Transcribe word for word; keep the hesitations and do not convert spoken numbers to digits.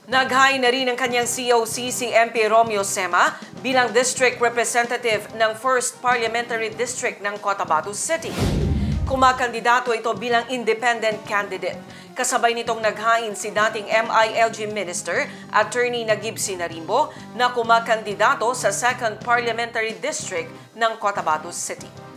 Naghain na rin ang kanyang C O C si M P Romeo Sema bilang District Representative ng first Parliamentary District ng Cotabato City. Kumakandidato ito bilang independent candidate. Kasabay nitong naghain si dating M I L G Minister, Attorney Nagib Sinarimbo, na kumakandidato sa second Parliamentary District ng Cotabato City.